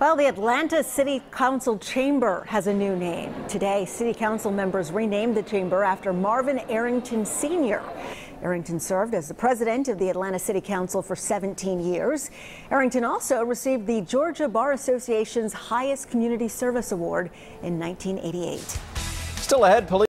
Well, the Atlanta City Council Chamber has a new name. Today, City Council members renamed the chamber after Marvin Arrington Sr. Arrington served as the president of the Atlanta City Council for 17 years. Arrington also received the Georgia Bar Association's highest community service award in 1988. Still ahead, police